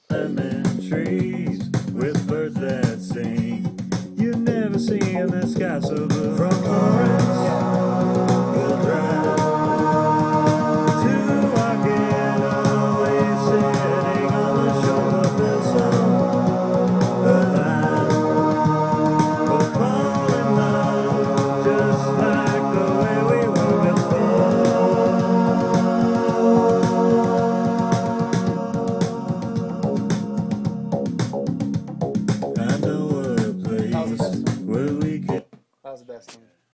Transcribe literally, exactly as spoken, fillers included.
lemon trees with birds that sing. You never see in the sky so blue.